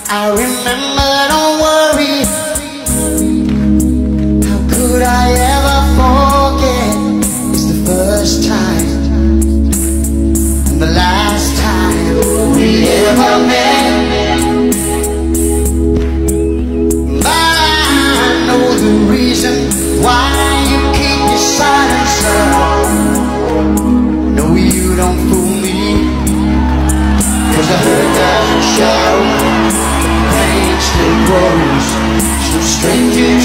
I remember, don't worry. How could I ever forget? It's the first time and the last time we ever met. But I know the reason why you keep your silence up. No, you don't fool me, 'cause I heard that shout. Pain still grows, so strange.